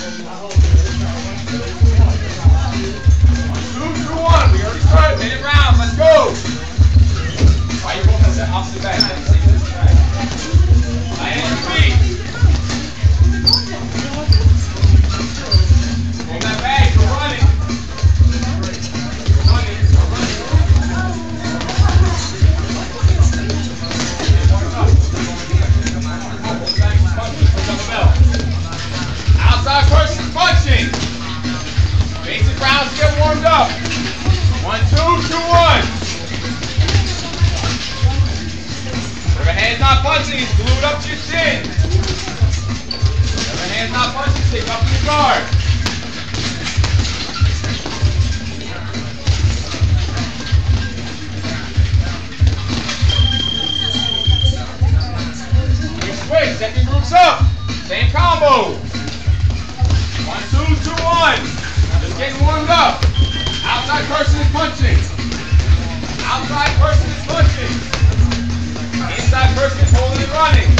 We already started. Minute round. Let's go. Why you both set opposite back? Line in your feet. Hold that bag. You're running. Outside person punching. Basic rounds get warmed up. 1, 2, 2, 1. If a hand's not punching, it's glued up to your chin. If a hand's not punching, stick up in your guard. Quick, second group's up. Same combo. 1, 2, 2, 1. Just getting warmed up. Outside person is punching. Outside person is punching. Inside person is holding and running.